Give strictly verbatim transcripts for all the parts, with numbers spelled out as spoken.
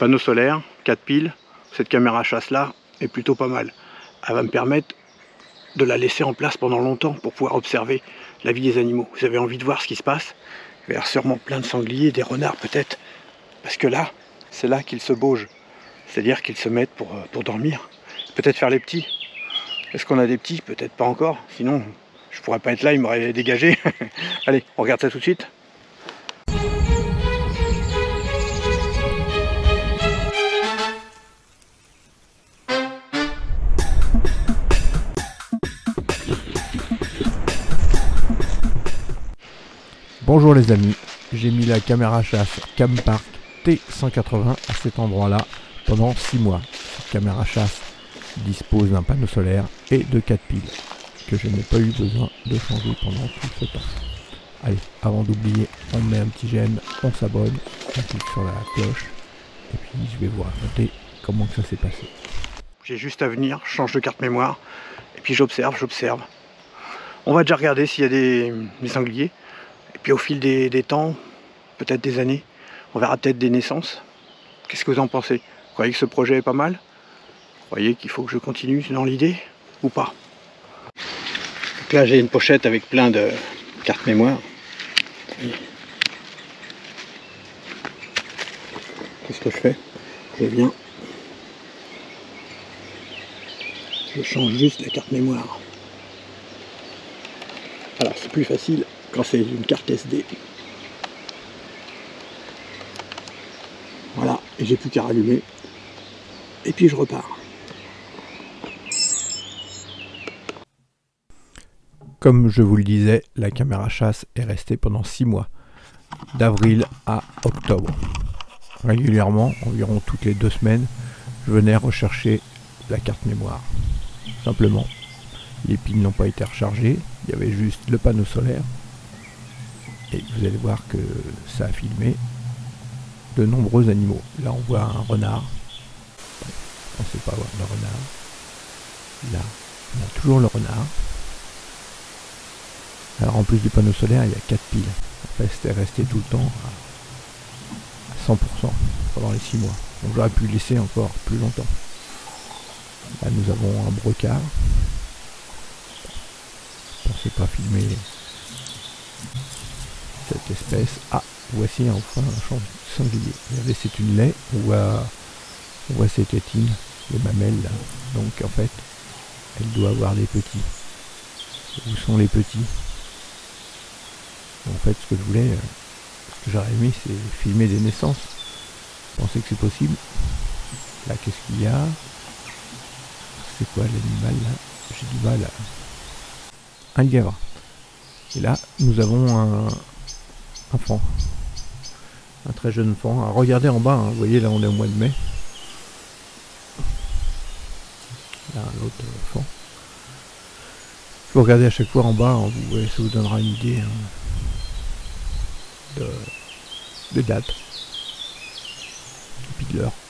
Panneau solaire, quatre piles, cette caméra chasse là est plutôt pas mal. Elle va me permettre de la laisser en place pendant longtemps pour pouvoir observer la vie des animaux. Vous avez envie de voir ce qui se passe? Il va y avoir sûrement plein de sangliers, des renards peut-être, parce que là, c'est là qu'ils se baugent. C'est-à-dire qu'ils se mettent pour, pour dormir. Peut-être faire les petits. Est-ce qu'on a des petits? Peut-être pas encore. Sinon, je pourrais pas être là, ils m'auraient dégagé. Allez, on regarde ça tout de suite. Bonjour les amis, j'ai mis la caméra chasse Campark T cent quatre-vingts à cet endroit-là pendant six mois. Cette caméra chasse dispose d'un panneau solaire et de quatre piles que je n'ai pas eu besoin de changer pendant tout ce temps. Allez, avant d'oublier, on met un petit j'aime, on s'abonne, on clique sur la cloche et puis je vais vous raconter comment que ça s'est passé. J'ai juste à venir, je change de carte mémoire et puis j'observe, j'observe. On va déjà regarder s'il y a des, des sangliers. Et puis au fil des, des temps, peut-être des années, on verra peut-être des naissances. Qu'est-ce que vous en pensez? Vous croyez que ce projet est pas mal? Vous croyez qu'il faut que je continue dans l'idée ou pas? Donc là j'ai une pochette avec plein de cartes mémoire. Qu'est-ce que je fais? Je viens. Je change juste la carte mémoire. Alors c'est plus facile quand c'est une carte S D. Voilà, et j'ai plus qu'à rallumer. Et puis je repars. Comme je vous le disais, la caméra chasse est restée pendant six mois, d'avril à octobre. Régulièrement, environ toutes les deux semaines, je venais rechercher la carte mémoire. Simplement, les piles n'ont pas été rechargées, il y avait juste le panneau solaire. Et vous allez voir que ça a filmé de nombreux animaux. Là, on voit un renard. On ne sait pas voir le renard. Là, on a toujours le renard. Alors, en plus du panneau solaire, il y a quatre piles. En fait, c'était resté tout le temps à cent pour cent pendant les six mois. Donc, j'aurais pu laisser encore plus longtemps. Là, nous avons un brocard. On ne sait pas filmer cette espèce. Ah, voici enfin un champ sanglier. Regardez, c'est une laie. On voit, on voit cette tétine, les mamelles là. Donc en fait, elle doit avoir des petits. Où sont les petits? En fait, ce que je voulais, ce que j'aurais aimé, c'est filmer des naissances. Vous pensez que c'est possible? Là, qu'est-ce qu'il y a? C'est quoi l'animal là? J'ai du mal à... Un lièvre. Et là, nous avons un... un faon, un très jeune faon. Alors, regardez en bas, hein, vous voyez là on est au mois de mai. Là un autre faon. Vous regardez à chaque fois en bas, hein, vous, ouais, ça vous donnera une idée hein, de, de date. Et puis de l'heure.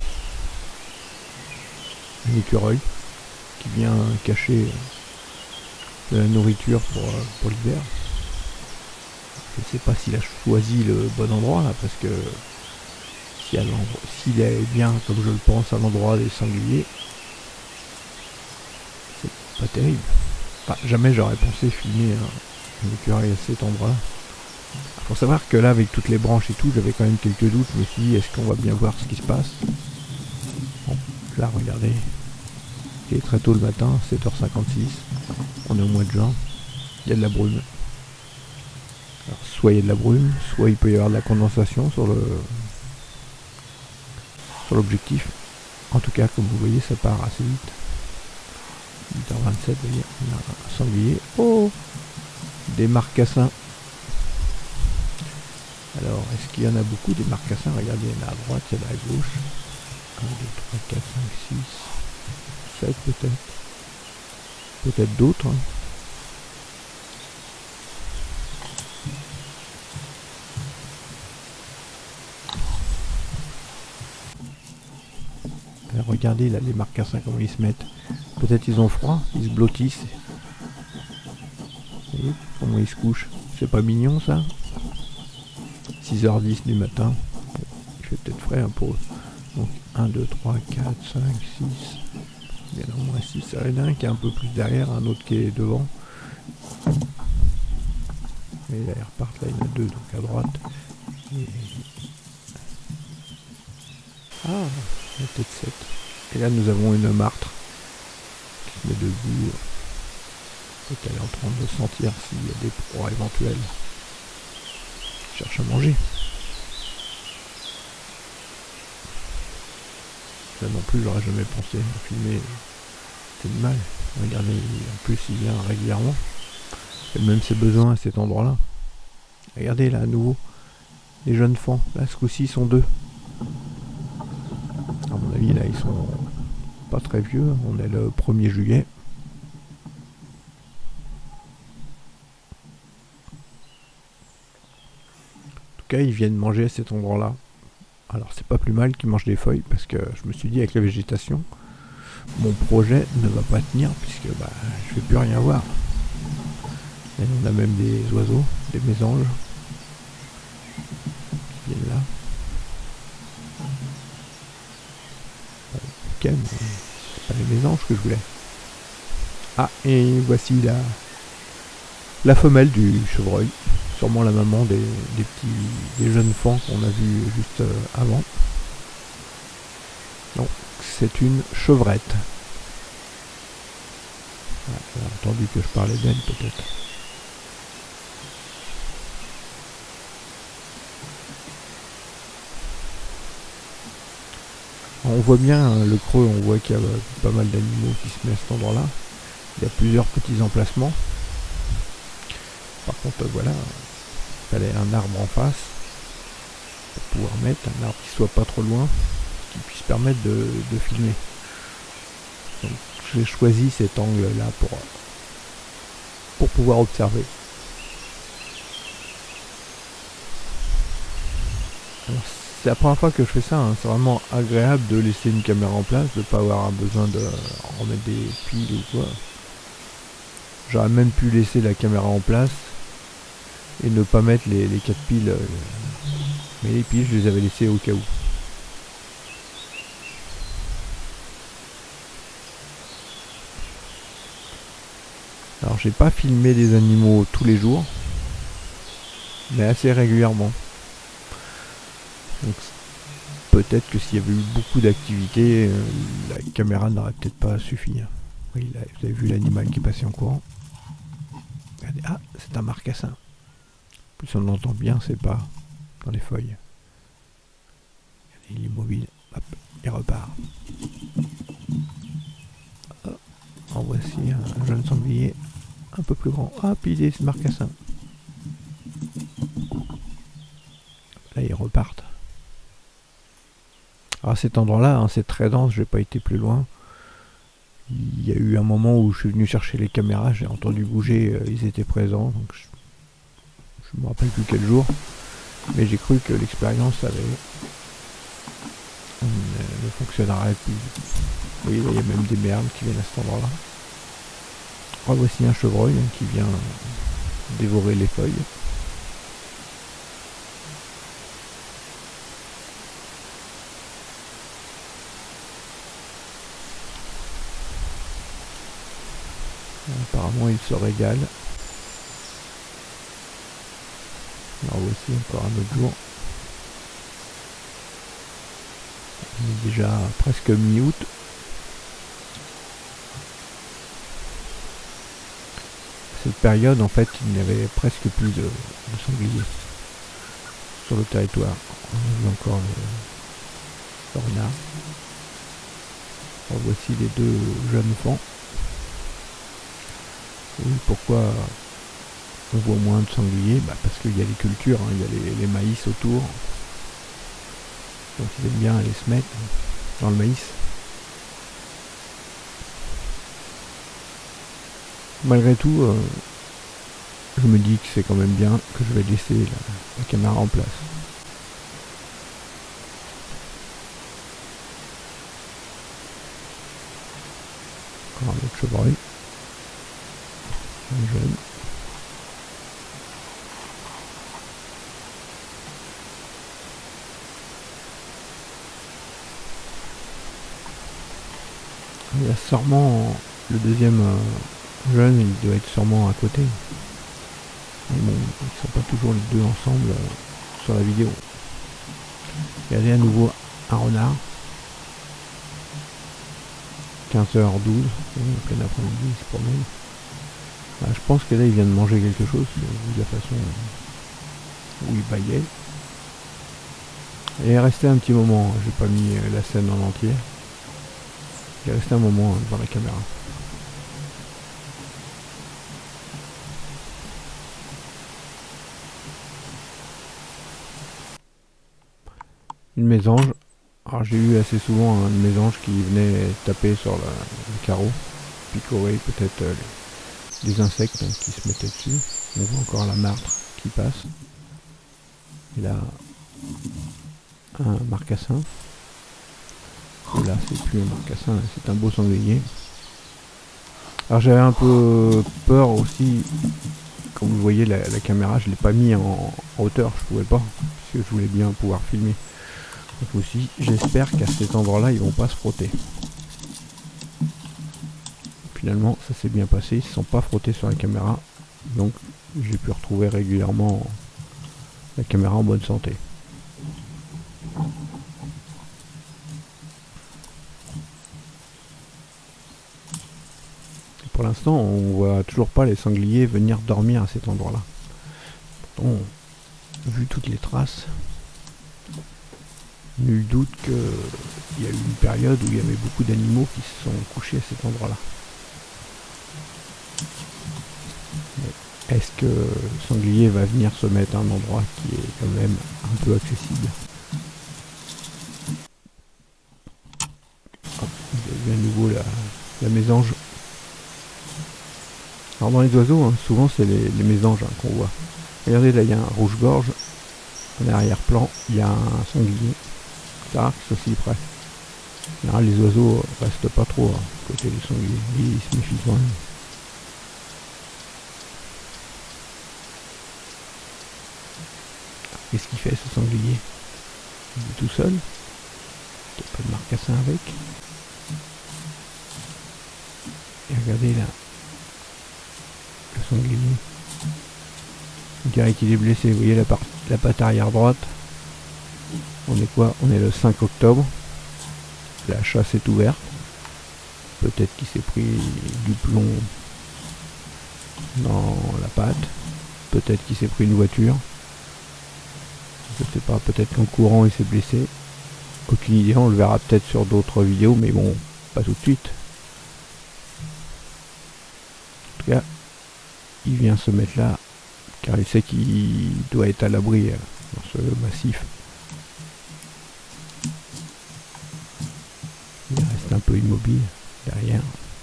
Un écureuil qui vient cacher de la nourriture pour, pour l'hiver. Je ne sais pas s'il a choisi le bon endroit là, parce que s'il est bien, comme je le pense, à l'endroit des sangliers, c'est pas terrible. Enfin, jamais j'aurais pensé filmer un, un écureuil à cet endroit. Il faut savoir que là, avec toutes les branches et tout, j'avais quand même quelques doutes. Je me suis dit, est-ce qu'on va bien voir ce qui se passe? Bon, là, regardez, il est très tôt le matin, sept heures cinquante-six, on est au mois de juin, il y a de la brume. Alors, soit il y a de la brume, soit il peut y avoir de la condensation sur le sur l'objectif. En tout cas, comme vous voyez, ça part assez vite. huit heures vingt-sept, vous voyez, on a un sanglier. Oh, des marcassins. Alors, est-ce qu'il y en a beaucoup des marcassins? Regardez, il y en a à droite, il y en a à gauche. un, deux, trois, quatre, cinq, six, sept peut-être. Peut-être d'autres. Hein. Alors, regardez là les marcassins comment ils se mettent. Peut-être ils ont froid, ils se blottissent. Vous voyez comment ils se couchent. C'est pas mignon ça? six heures dix du matin. Il fait peut-être frais hein, pour eux. Donc un, deux, trois, quatre, cinq, six. Il y en a au moins six. Il y en a un qui est un peu plus derrière, un autre qui est devant. Et là, ils repartent, là il y en a deux, donc à droite. Et... ah, il y a peut-être sept. Et là nous avons une martre qui se met debout. Peut-être qu'elle est en train de sentir s'il y a des proies éventuelles. Elle cherche à manger. Ça non plus, j'aurais jamais pensé à filmer cet animal. Regardez, en plus il vient régulièrement. Et même ses besoins à cet endroit-là. Regardez là à nouveau. Les jeunes fans. Là ce coup-ci ils sont deux. À mon avis là ils sont pas très vieux. On est le premier juillet. En tout cas ils viennent manger à cet endroit-là. Alors c'est pas plus mal qu'ils mangent des feuilles parce que je me suis dit avec la végétation, mon projet ne va pas tenir puisque bah, je vais plus rien voir. Et on a même des oiseaux, des mésanges qui viennent là. Bon, ok, mais c'est pas les mésanges que je voulais. Ah, et voici la, la femelle du chevreuil. Sûrement la maman des, des petits des jeunes fans qu'on a vu juste euh, avant. Donc c'est une chevrette. Ah, elle a entendu que je parlais d'elle peut-être. On voit bien euh, le creux, on voit qu'il y a euh, pas mal d'animaux qui se mettent à cet endroit-là. Il y a plusieurs petits emplacements. Par contre, euh, voilà, il fallait un arbre en face pour pouvoir mettre un arbre qui soit pas trop loin, qui puisse permettre de, de filmer. Donc j'ai choisi cet angle-là pour, pour pouvoir observer. Alors, c'est la première fois que je fais ça, hein. C'est vraiment agréable de laisser une caméra en place, de ne pas avoir besoin de remettre des piles ou quoi. J'aurais même pu laisser la caméra en place et ne pas mettre les, les quatre piles. Euh, mais les piles, je les avais laissées au cas où. Alors j'ai pas filmé des animaux tous les jours, mais assez régulièrement. Donc peut-être que s'il y avait eu beaucoup d'activités, euh, la caméra n'aurait peut-être pas suffi. Oui, là, vous avez vu l'animal qui est passé en courant. Regardez, ah, c'est un marcassin. Plus on l'entend bien, c'est pas dans les feuilles. Il est immobile, hop, il repart. Oh, en voici un jeune sanglier un peu plus grand. Ah, puis il est marcassin. Là, ils repartent. Alors, cet endroit-là, hein, c'est très dense, j'ai pas été plus loin. Il y a eu un moment où je suis venu chercher les caméras, j'ai entendu bouger, euh, ils étaient présents, donc je, je me rappelle plus quel jour, mais j'ai cru que l'expérience avait euh, ne fonctionnerait plus. Oui, là, il y a même des merdes qui viennent à cet endroit-là. Oh, voici un chevreuil hein, qui vient dévorer les feuilles. Apparemment il se régale. Alors voici encore un autre jour. On est déjà presque mi-août. Cette période en fait il n'y avait presque plus de, de sangliers sur le territoire. On a vu encore le, le renard. Alors voici les deux jeunes fans. Oui, pourquoi on voit moins de sangliers? Bah parce qu'il y a les cultures, hein, il y a les, les maïs autour. Donc ils aiment bien aller se mettre dans le maïs. Malgré tout, euh, je me dis que c'est quand même bien que je vais laisser la, la caméra en place. Encore un autre chevreuil. Un jeune. Il y a sûrement le deuxième euh, jeune, il doit être sûrement à côté. Mais bon, ils sont pas toujours les deux ensemble euh, sur la vidéo. Regardez à nouveau un renard. quinze heures douze, en plein après-midi, il se promène. Ah, je pense que là il vient de manger quelque chose, vu la façon où il baillait. Il est resté un petit moment, j'ai pas mis la scène en entier. Il est resté un moment devant la caméra. Une mésange. Alors j'ai eu assez souvent une mésange qui venait taper sur la, le carreau, picorer peut-être euh, les, les insectes hein, qui se mettaient dessus. On voit encore la martre qui passe. Et là, un marcassin. Et là, c'est plus un marcassin, c'est un beau sanglier. Alors j'avais un peu peur aussi, comme vous voyez la, la caméra, je l'ai pas mis en, en hauteur, je pouvais pas, parce que je voulais bien pouvoir filmer. Donc aussi, j'espère qu'à cet endroit-là, ils vont pas se frotter. Finalement, ça s'est bien passé, ils ne sont pas frottés sur la caméra, donc j'ai pu retrouver régulièrement la caméra en bonne santé. Et pour l'instant, on voit toujours pas les sangliers venir dormir à cet endroit-là. Pourtant, vu toutes les traces, nul doute qu'il y a eu une période où il y avait beaucoup d'animaux qui se sont couchés à cet endroit-là. Est-ce que le sanglier va venir se mettre à un endroit qui est quand même un peu accessible? Hop, vous avez vu à nouveau la, la mésange. Alors dans les oiseaux, hein, souvent c'est les, les mésanges hein, qu'on voit. Regardez là, il y a un rouge-gorge. En arrière-plan, il y a un sanglier. C'est rare qu'ils soient si près. En général, les oiseaux restent pas trop hein, côté du sanglier. Ils se méfient quand même. Qu'est-ce qu'il fait ce sanglier? Il est tout seul. Il n'y a pas de marcassin avec. Et regardez là. Le sanglier. On dirait qu'il est blessé. Vous voyez la, la patte arrière droite. On est quoi? On est le cinq octobre. La chasse est ouverte. Peut-être qu'il s'est pris du plomb dans la patte. Peut-être qu'il s'est pris une voiture. Je sais pas, peut-être qu'en courant il s'est blessé. Aucune idée, on le verra peut-être sur d'autres vidéos, mais bon, pas tout de suite. En tout cas, il vient se mettre là, car il sait qu'il doit être à l'abri dans ce massif. Il reste un peu immobile derrière.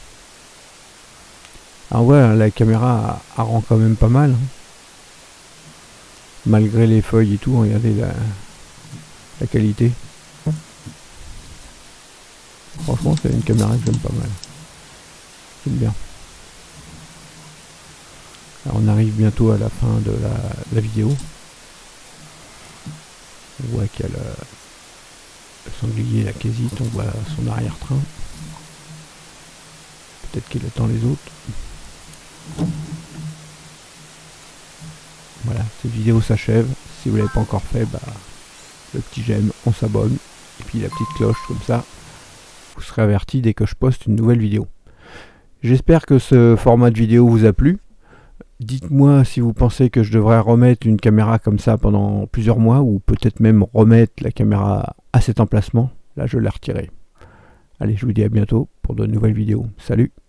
Ah ouais, la caméra elle rend quand même pas mal. Hein. Malgré les feuilles et tout, regardez la, la qualité. Franchement, c'est une caméra que j'aime pas mal. J'aime bien. Alors, on arrive bientôt à la fin de la, la vidéo. On voit qu'il y a le, le sanglier, la quésite, on voit son arrière-train. Peut-être qu'il attend les autres. Voilà, cette vidéo s'achève. Si vous ne l'avez pas encore fait, bah, le petit j'aime, on s'abonne. Et puis la petite cloche, comme ça, vous serez averti dès que je poste une nouvelle vidéo. J'espère que ce format de vidéo vous a plu. Dites-moi si vous pensez que je devrais remettre une caméra comme ça pendant plusieurs mois, ou peut-être même remettre la caméra à cet emplacement. Là, je l'ai retirée. Allez, je vous dis à bientôt pour de nouvelles vidéos. Salut!